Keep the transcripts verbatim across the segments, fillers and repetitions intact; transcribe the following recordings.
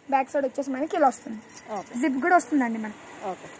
Back side వచ్చేసి మనకి ఇలా వస్తుంది. జిప్ కూడా వస్తుందండి మనకి. ఓకే,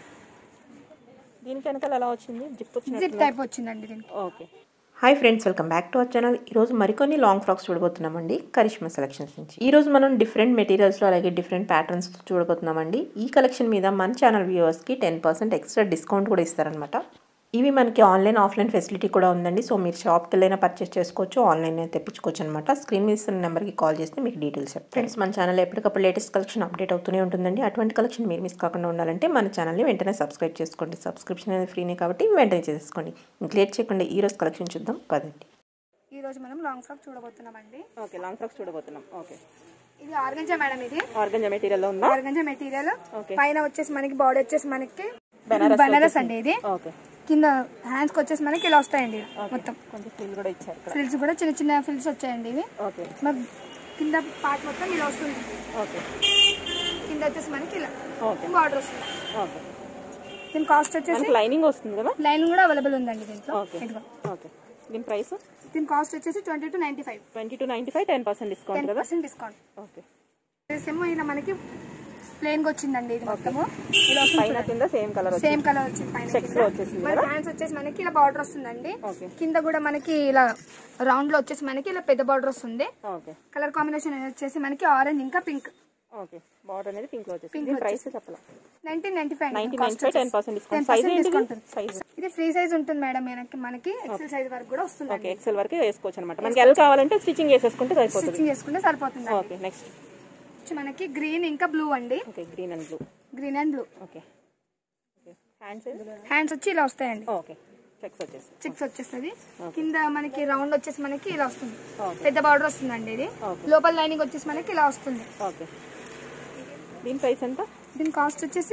దీనికి వెనకాల ఎలా వచ్చింది? జిప్ వచ్చింది, జిప్ టైప్ వచ్చిందండి దీనికి. Okay. Hi friends, welcome back to our channel. ఈరోజు మరికొన్ని లాంగ్ ఫ్రాక్స్ చూడబోతున్నామండి కరిష్మా సెలెక్షన్స్ నుంచి. ఈరోజు మనం డిఫరెంట్ మెటీరియల్స్లో అలాగే డిఫరెంట్ ప్యాటర్న్స్ చూడబోతున్నామండి. ఈ కలెక్షన్ మీద మన ఛానల్ వ్యూవర్స్కి టెన్ పర్సెంట్ ఎక్స్ట్రా డిస్కౌంట్ కూడా ఇస్తారనమాట. ఇవి మనకి ఆన్లైన్ ఆఫ్లైన్ ఫెసిలిటీ కూడా ఉందండి. సో మీరు షాప్కి వెళ్ళైనా పర్చేస్ చేసుకోవచ్చు, ఆన్లైన్ తెప్పించుకోవచ్చు అనమాట. స్క్రీన్ మీద ఇస్తున్న నెంబర్కి కాల్ చేస్తే మీకు డీటెయిల్స్ చెప్తాను. ఫ్రెండ్స్, మన ఛానల్ ఎప్పటికప్పుడు లేటెస్ట్ కలెక్షన్ అప్డేట్ అవుతూనే ఉంటుందండి. అటువంటి కలెక్షన్ మీరు మిస్ కాకుండా ఉండాలంటే మన ఛానల్ని వెంటనే సబ్స్క్రైబ్ చేసుకోండి. సబ్స్క్రిప్షన్ అనేది ఫ్రీనే కాబట్టి వెంటనే చేసుకోండి. ఇంక లేట్ చేయకుండా ఈ రోజు కలెక్షన్ చూద్దాం పదండి. ఈ రోజు మనం లాంగ్ ఫ్రాక్ చూడబోతున్నామండి. ఓకే, లాంగ్ ఫ్రాక్స్ చూడబోతున్నాం. ఓకే, ఇది ఆర్గంజా మేడం. ఇది ఆర్గంజా మెటీరియల్ లో ఉందా? Organza material. ఓకే, పైన వచ్చేసి మనకి బాడీ వచ్చేసి మనకి బనారస్ బనారస్ అండి. ఇది ఓకే, కింద హ్యాండ్స్ కి వచ్చేసి మనకి ఇలా వస్తాయండి. మొత్తం కొంచెం ఫ్రిల్ కూడా ఇచ్చారు. ఫ్రిల్స్ కూడా చిన్న చిన్న ఫ్రిల్స్ వచ్చాయండి ఇవి. ఓకే, మరి కింద పార్ట్ మొత్తం ఇలా వస్తుంది. ఓకే, కింద వచ్చేసి మనకి ఇలా ఓకే బార్డర్ వస్తుంది. ఓకే, దీని కాస్ట్ వచ్చేసి లైనింగ్ వస్తుంది కదా? లైనింగ్ కూడా అవైలబుల్ ఉందండి దీంట్లో. Okay, okay. దీని ప్రైస్? దీని కాస్ట్ వచ్చేసి twenty two ninety five twenty two ninety five ten percent discount కదా? Percent discount. ఓకే, ఏమో ఇలా మనకి ప్లెయిన్ గా వచ్చిందండి. ఇది మొత్తము ఇలా పైన కింద సేమ్ కలర్ సేమ్ కలర్ వచ్చింది. పైన చెక్స్ లో వచ్చేసింది. మన హ్యాండ్స్ వచ్చేసి మనకి ఇలా బార్డర్ వస్తుందండి. ఓకే, కింద కూడా మనకి ఇలా రౌండ్ లో వచ్చేసి మనకి ఇలా పెద్ద బార్డర్ వస్తుంది. ఓకే, కలర్ కాంబినేషన్ వచ్చేసి మనకి ఆరెంజ్ ఇంకా పింక్. ఓకే, బార్డర్ అనేది పింక్ లో వచ్చేసింది. దీని ప్రైస్ చెప్పాలా? Nineteen ninety five nineteen ninety five ten percent discount. Size ఏంటి? సైజ్ ఇది ఫ్రీ సైజ్ ఉంటుంది మేడం. మనకి మనకి ఎక్సెల్ సైజ్ వరకు కూడా వస్తుంది. ఓకే, ఎక్సెల్ వరకు వేసుకోవచ్చు అనమాట. మనకి ఎల్ కావాలంటే స్టిచింగ్ చేసేసుకుంటే సరిపోతుంది. స్టిచింగ్ చేసుకుంటే సరిపోతుంది. ఓకే, నెక్స్ట్ మనకి గ్రీన్ ఇంకా బ్లూ అండి. Okay, green and blue. Green and blue. Okay, hands hands వచ్చి ఇలా వస్తాయండి. ఓకే, చెక్స్ వచ్చేసి చెక్స్ వచ్చేస్తుంది. కింద మనకి రౌండ్ వచ్చేసి మనకి ఇలా వస్తుంది. పెద్ద బార్డర్ వస్తుందండి. ఇది లోపల లైనింగ్ వచ్చేసి మనకి ఇలా వస్తుంది. ఓకే, దీని ప్రైస్ ఎంత? దీని కాస్ట్ వచ్చేసి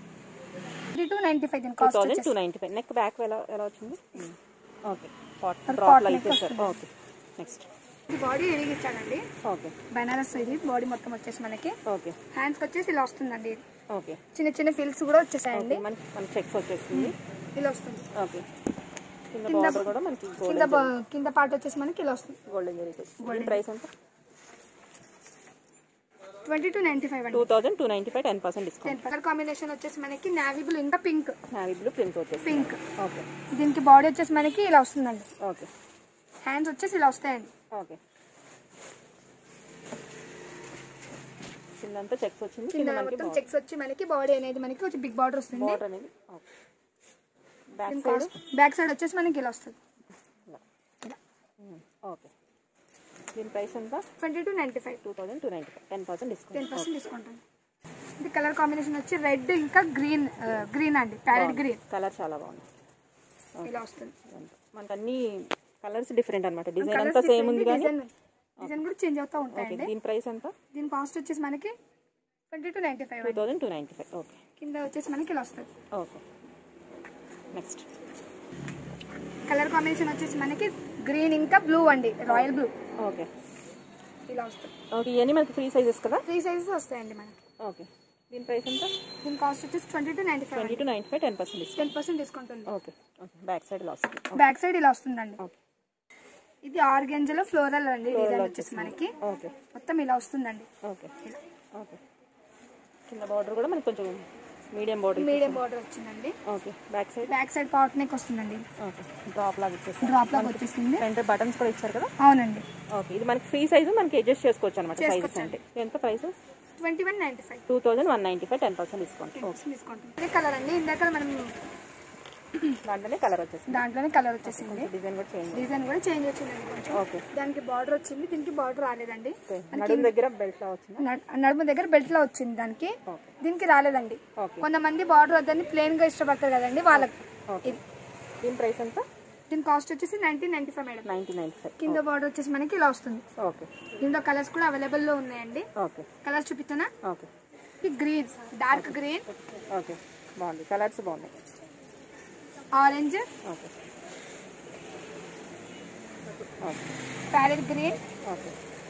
త్రీ టూ నైన్టీ ఫైవ్. దీని కాస్ట్ వచ్చేసి two ninety five. Neck back ఎలా ఎలా వచ్చింది? ఓకే, డ్రాప్ లైట్ చేశారు. ఓకే, నెక్స్ట్ ఈ బాడీ ఎరిగిచ్చానండి. ఓకే, బనారస్ ఇది బాడీ మొత్తం వచ్చేసి మనకి. ఓకే, హ్యాండ్స్ వచ్చేసి ఇలా వస్తుందండి. ఓకే, చిన్న చిన్న ఫిల్స్ కూడా వచ్చేసాయండి. మన చెక్స్ వచ్చేసింది. ఇలా వస్తుంది. ఓకే, కింద బార్డర్ కూడా మనకి కింద కింద పార్ట్ వచ్చేసి మనకి ఇలా వస్తుంది. గోల్డెన్ జరీ. దీని ప్రైస్ ఎంత? ట్వంటీ టూ నైన్టీ ఫైవ్ అండి. Two thousand two ninety five ten percent discount. Colour combination వచ్చేసి మనకి నావీ బ్లూ ఇంకా పింక్. నావీ బ్లూ ప్రింట్ వచ్చేసి పింక్. ఓకే, దీనికి బాడీ వచ్చేసి మనకి ఇలా వస్తుందండి. ఓకే, హ్యాండ్స్ వచ్చేసి ఇలా వస్తాయండి. ఓకే, కిందంతా చెక్స్ వచ్చింది. కింద మొత్తం చెక్స్ వచ్చి మనకి బాడీ అనేది మనకి కొంచెం బిగ్ బార్డర్ వస్తుంది. బార్డర్ అనేది బ్యాక్ సైడ్ బ్యాక్ సైడ్ వచ్చేసి మనకి ఇలా వస్తుంది. ఓకే, దీని ప్రైస్ ఎంత? Twenty two ninety five. Two thousand two ninety five ten percent discount. Ten percent discount అండి. ఇది కలర్ కాంబినేషన్ వచ్చి రెడ్ ఇంకా గ్రీన్. గ్రీన్ అండి, ప్యారెట్ గ్రీన్ కలర్ చాలా బాగుంది. ఇలా వస్తుంది. మనకి అన్ని కలర్స్ డిఫరెంట్ అనమాట. డిజైన్ అంతా సేమ్ ఉంది కానీ డిజైన్ కూడా చేంజ్ అవుతూ ఉంటాయండి. దీని ప్రైస్ ఎంత? దీని కాస్ట్ వచ్చేసి మనకి twenty two ninety five. Two thousand two ninety five. Okay, కింద వచ్చేసి మనకి ఇలా వస్తుంది. ఓకే, నెక్స్ట్ కలర్ కాంబినేషన్ వచ్చేసి మనకి గ్రీన్ ఇంకా బ్లూ అండి, రాయల్ బ్లూ. ఓకే, ఇలా వస్తుంది. ఓకే, ఇవన్నీ మనకి ఫ్రీ సైజెస్ కదా? ఫ్రీ సైజెస్ వస్తాయండి మనకి. ఓకే, దీని ప్రైస్ ఎంత? దీని కాస్ట్ వచ్చేసి twenty two ninety five. Twenty two ninety five ten percent discount. Ten percent discount ఉంది. ఓకే, ఓకే, బ్యాక్ సైడ్ ఇలా వస్తుంది. బ్యాక్ సైడ్ ఇలా వస్తుందండి. ఓకే, ఇది ఆర్గంజాలో ఫ్లోరల్ అండి. డిజైన్ వచ్చేసి మనకి ఓకే మొత్తం ఇలా వస్తుందండి. ఓకే, ఓకే, కింద బార్డర్ కూడా మనకి కొంచెం మీడియం బార్డర్ మీడియం బార్డర్ వచ్చిందండి. Okay, back side back side part neck వస్తుందండి. ఓకే, డ్రాప్ లాగా వచ్చేసి డ్రాప్ లాగా వచ్చేసింది. ఫ్రంట్ బటన్స్ కూడా ఇచ్చారు కదా? అవునండి. ఓకే, ఇది మనకి ఫ్రీ సైజ్ మనకి అడ్జస్ట్ చేసుకోవచ్చు అనమాట. సైజెస్ అంటే ఎంత price? Twenty one ninety five. Two thousand one ninety five ten percent discount. Discount. ఇదే కలర్ అండి. ఇందాక మనం దాంట్లోనే కలర్ వచ్చేసింది. దాంట్లోనే కలర్ వచ్చేసింది. డిజైన్ కూడా చేంజ్ డిజైన్ కూడా చేంజ్ వచ్చిందండి కొంచెం. ఓకే, దానికి బార్డర్ వచ్చింది, దీనికి బార్డర్ రాలేదండి. నడుము దగ్గర బెల్ట్ లా వచ్చింది. నడుము దగ్గర బెల్ట్ లా వచ్చింది దానికి. దీనికి రాలేదండి. కొంతమంది బార్డర్ వద్దని ప్లెయిన్ గా ఇష్టపడతారు కదండి వాళ్ళకి. దీని ప్రైస్ ఎంత? దీని కాస్ట్ వచ్చేసి nineteen ninety five madam. Nineteen ninety five. కింద బార్డర్ వచ్చేసి మనకి ఇలా వస్తుంది. ఓకే, దీంట్లో కలర్స్ కూడా అవైలబుల్ లో ఉన్నాయండి. ఓకే, కలర్స్ చూపిస్తానా? Okay, green, dark green. Okay, బాగుంది. కలర్స్ బాగున్నాయి. Orange, okay, parrot green. Okay,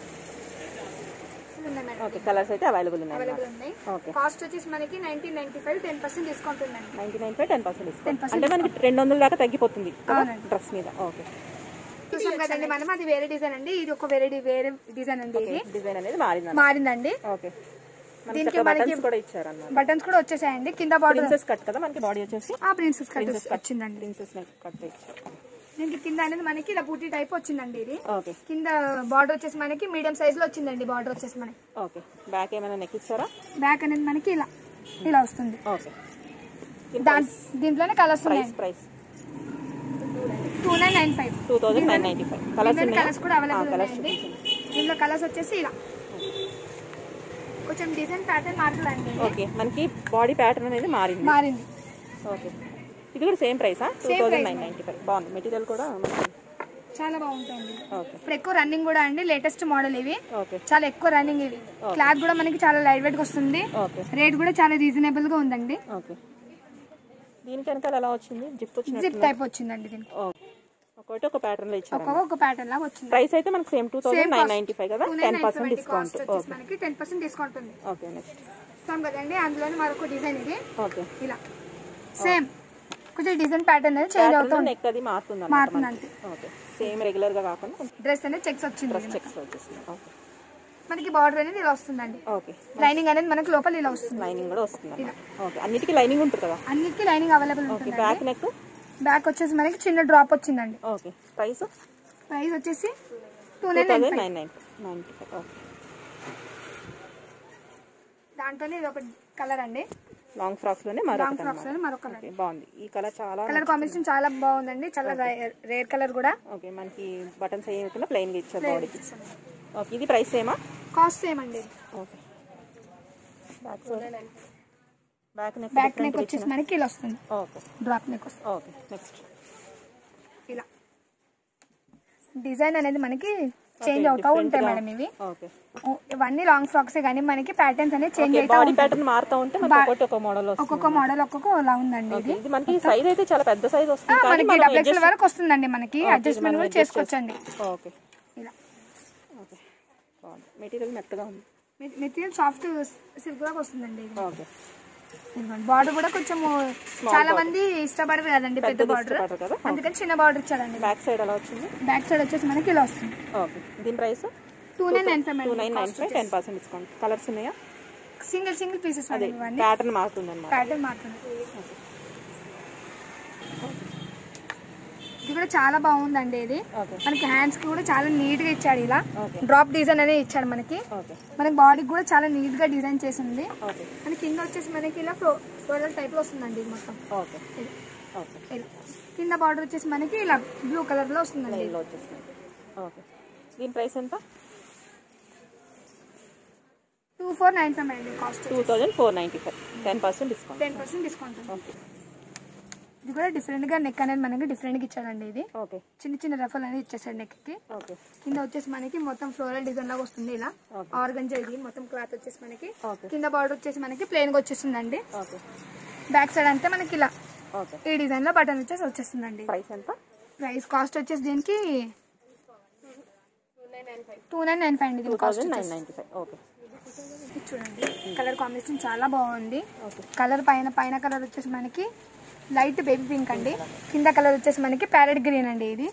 okay, colours అయితే అవైలబుల్ ఉన్నాయి. అవైలబుల్ ఉన్నాయి. ఓకే, కాస్ట్ వచ్చేసి మనకి nineteen ninety five. Ten percent discount ఉందండి. Ninety nine five ten percent discount అంటే మనకి రెండు వందల దాకా తగ్గిపోతుంది డ్రెస్ మీద. ఓకే, చూసాం కదండి మనం. అది వేరే డిజైన్ అండి, ఇది ఒక వేరే వేరే డిజైన్ అండి. ఇది డిజైన్ అనేది మారింది మారిందండి. ఓకే, దీనికి మనకి కూడా ఇచ్చారన్నమాట. బటన్స్ కూడా వచ్చేసాయండి. కింద బార్డర్ ప్రిన్సెస్ కట్ కదా మనకి బాడీ వచ్చేసి. ఆ ప్రిన్సెస్ కట్ వచ్చిందండి. ప్రిన్సెస్ నెక్ కట్ ఇచ్చారు. దీనికి కింద అనేది మనకి ఇలా బూటీ టైప్ వచ్చిందండి. ఇది ఓకే. కింద బార్డర్ వచ్చేసి మనకి మీడియం సైజ్ లో వచ్చిందండి. బార్డర్ వచ్చేసి మనకి. ఓకే. బ్యాక్ ఏమైనా నెక్ ఇచ్చారా? బ్యాక్ అనేది మనకి ఇలా ఇలా వస్తుంది. ఓకే. దీంట్లోనే కలర్స్ ఉన్నాయి. Price two nine nine five two thousand nine ninety five colours colours కూడా అవైలబుల్ ఉన్నాయండి. దీంట్లో కలర్స్ వచ్చేసి ఇలా కొంచెం డిజైన్ ప్యాటర్న్ మారుతుందండి. ఓకే. మనకి బాడీ ప్యాటర్న్ అనేది మారింది మారింది ఓకే. ఇది కూడా సేమ్ ప్రైసా? Two thousand nine ninety five బాగుంది. మెటీరియల్ కూడా చాలా బాగుంటుంది. ఓకే. ఇప్పుడు ఎక్కువ రన్నింగ్ కూడా అండి. లేటెస్ట్ మోడల్ ఇవి. ఓకే. చాలా ఎక్కువ రన్నింగ్ ఇవి. క్లాత్ కూడా మనకి చాలా లైట్ వెయిట్ గా వస్తుంది. ఓకే. రేట్ కూడా చాలా రీజనబుల్ గా ఉందండి. ఓకే. దీనికి వెనకాల ఎలా వచ్చింది? జిప్ వచ్చింది. జిప్ టైప్ వచ్చిందండి దీనికి. ఒకటి ఒక ప్యాటర్న్ లో ఇచ్చారు. ఒక్కొక్క ఒక ప్యాటర్న్ లాగా వచ్చింది. ప్రైస్ అయితే మనకి same two thousand nine ninety five కదా. Ten percent discount. ఓకే. మనకి టెన్ పర్సెంట్ డిస్కౌంట్ ఉంది. ఓకే. నెక్స్ట్ ఇస్తాం కదండి. అందులోనే మరొక డిజైన్ ఇది. ఓకే. ఇలా సేమ్ కొంచెం డిజైన్ ప్యాటర్న్ అనేది చేంజ్ అవుతుంది. నెక్ అది మారుతుంది మారుతుంది అంతే. ఓకే. సేమ్ రెగ్యులర్ గా కాకుండా డ్రెస్ అనేది చెక్స్ వచ్చింది. చెక్స్ వచ్చేస్తుంది. ఓకే. మనకి బార్డర్ అనేది ఇలా వస్తుందండి. ఓకే. లైనింగ్ అనేది మనకి లోపల ఇలా వస్తుంది. లైనింగ్ కూడా వస్తుంది. ఓకే. అన్నిటికీ లైనింగ్ ఉంటుంది కదా? అన్నిటికీ లైనింగ్ అవైలబుల్ ఉంటుంది. బ్యాక్ నెక్ బ్యాక్ వచ్చేసి మనకి చిన్న డ్రాప్ వచ్చిందండి. ఓకే. ప్రైస్ ప్రైస్ వచ్చేసి two nine nine nine ninety five okay. దాంట్లోనే ఇది ఒక కలర్ అండి. లాంగ్ ఫ్రాక్స్ లోనే లాంగ్ ఫ్రాక్స్ లోనే మరొక కలర్. బాగుంది. ఈ కలర్ చాలా కలర్ కాంబినేషన్ చాలా బాగుందండి. చాలా రేర్ కలర్ కూడా. ఓకే. మనకి బటన్స్ ఏమవుతున్నా ప్లెయిన్ గా ఇచ్చారు బాడీకి. ఓకే. ఇది ప్రైస్ సేమా? కాస్ట్ సేమ్ అండి. Okay. Back back neck back neck వచ్చేసి మనకి ఇలా వస్తుంది. ఓకే. డ్రాప్ నెక్ వస్తుంది. ఓకే. నెక్స్ట్ ఇలా డిజైన్ అనేది మనకి చేంజ్ అవుతా ఉంటాయి మేడం ఇవి. ఓకే. ఇవన్నీ లాంగ్ ఫ్రాక్స్ కానీ మనకి ప్యాటర్న్స్ అనేది చేంజ్ అవుతా బాడీ ప్యాటర్న్ మారుతా ఉంటే మనకి ఒక్కొక్క మోడల్ వస్తుంది. ఒక్కొక్క మోడల్ ఒక్కొక్క అలా ఉందండి. ఇది ఇది మనకి సైజ్ అయితే చాలా పెద్ద సైజ్ వస్తుంది. మనకి డబుల్ ఎక్స్ఎల్ వరకు వస్తుందండి. మనకి అడ్జస్ట్మెంట్ కూడా చేసుకోవచ్చండి. ఓకే. ఇలా ఓకే. బాగుంది. మెటీరియల్ మెత్తగా ఉంది. మెటీరియల్ సాఫ్ట్ సిల్క్ లాగా వస్తుందండి. ఓకే. బార్డర్ కూడా కొంచెం చాలా మంది ఇష్టపడరు కదండి పెద్ద బార్డర్, అందుకని చిన్న బార్డర్ ఇచ్చాడండి. బ్యాక్ సైడ్ ఎలా వచ్చింది? బ్యాక్ సైడ్ వచ్చేసి మనకి ఇలా వస్తుంది. ఓకే. దీని price two nine nine five two nine nine five ten percent discount. Colours ఉన్నాయా? Single single pieces. ప్యాటర్న్ మారుతుంది అన్నమాట. ప్యాటర్న్ మారుతుంది. ఇది కూడా చాలా బాగుందండి. ఇది మనకి హ్యాండ్స్ కి కూడా చాలా నీట్ గా ఇచ్చాడు. ఇలా డ్రాప్ డిజైన్ అనేది ఇచ్చాడు మనకి. మనకి బాడీకి కూడా చాలా నీట్ గా డిజైన్ చేసింది. మనకి కింద వచ్చేసి మనకి ఇలా ఫ్లోరల్ టైప్ లో వస్తుందండి ఇది మొత్తం. కింద బార్డర్ వచ్చేసి మనకి ఇలా బ్లూ కలర్ లో వస్తుందండి. దీని ప్రైస్ ఎంత? టూ ఫోర్ నైన్ ఫైవ్ అండి. Cost two thousand four ninety five ten percent discount. Ten percent discount. ఇది కూడా డిఫరెంట్ గా నెక్ అనేది మనకి డిఫరెంట్ గా ఇచ్చాడండి. ఇది చిన్న చిన్న రఫల్ అనేది ఇచ్చేసాడు నెక్ కి. కింద వచ్చేసి మనకి మొత్తం ఫ్లోరల్ డిజైన్ లాగా వస్తుంది. ఇలా ఆర్గంజా ఇది మొత్తం క్లాత్ వచ్చేసి మనకి. కింద బార్డర్ వచ్చేసి మనకి ప్లెయిన్ గా వచ్చేస్తుందండి. బ్యాక్ సైడ్ అంతా మనకి ఇలా ఈ డిజైన్ లో బటన్ వచ్చేసి వచ్చేస్తుందండి. ప్రైస్ ఎంత? ప్రైస్ కాస్ట్ వచ్చేసి దీనికి టూ నైన్ నైన్ ఫైవ్ అండి. చూడండి కలర్ కాంబినేషన్ చాలా బాగుంది. కలర్ పైన పైన కలర్ వచ్చేసి మనకి లైట్ బేబీ పింక్ అండి. కింద కలర్ వచ్చేసి మనకి ప్యారెట్ గ్రీన్ అండి. ఇది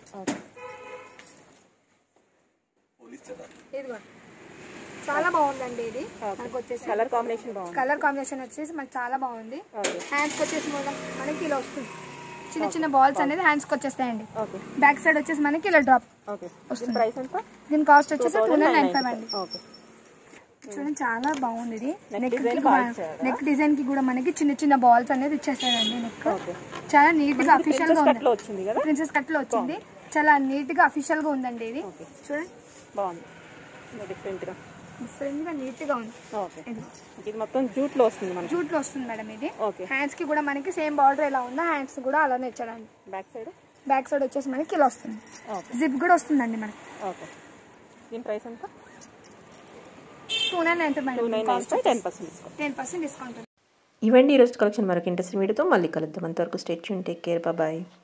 చాలా బాగుందండి. ఇది మనకు వచ్చేసి కలర్ కాంబినేషన్ బాగుంది. కలర్ కాంబినేషన్ వచ్చేసి మనకి చాలా బాగుంది. హ్యాండ్స్ వచ్చేసి మనకి ఇలా వస్తుంది. చిన్న చిన్న బాల్స్ అనేది హ్యాండ్స్ కి వచ్చేస్తాయండి. బ్యాక్ సైడ్ వచ్చేసి మనకి ఇలా డ్రాప్ వస్తుంది. దీని కాస్ట్ వచ్చేసి టూ నైన్ నైన్ ఫైవ్ అండి. చూడండి చాలా బాగుంది. ఇది నెక్ నెక్ డిజైన్ కి కూడా మనకి చిన్న చిన్న బాల్స్ అనేది ఇచ్చేసాడండి. నెక్ చాలా నీట్ గా అఫీషియల్ గా ఉంది. ప్రిన్సెస్ కట్ లో వచ్చింది. చాలా నీట్ గా అఫీషియల్ గా ఉందండి. ఇది చూడండి బాగుంది. డిఫరెంట్ గా డిఫరెంట్ గా నీట్ గా ఉంది. ఇది మొత్తం జూట్ లో వస్తుంది. మనకి జూట్ లో వస్తుంది మేడం. ఇది హ్యాండ్స్ కి కూడా మనకి సేమ్ బార్డర్ ఎలా ఉందో హ్యాండ్స్ కూడా అలానే ఇచ్చాడండి. బ్యాక్ సైడ్ బ్యాక్ సైడ్ వచ్చేసి మనకి ఇలా వస్తుంది. జిప్ కూడా వస్తుందండి మనకి. ఓకే. దీని ప్రైస్ ఎంత? Two nine nine five ten percent discount. Ten percent discount. ఇవ్వండి ఈరోజు కలెక్షన్. మరొక ఇంట్రెస్ట్ వీడియోతో మళ్ళీ కలుద్దాం. అంతవరకు stay tune, take care, bye.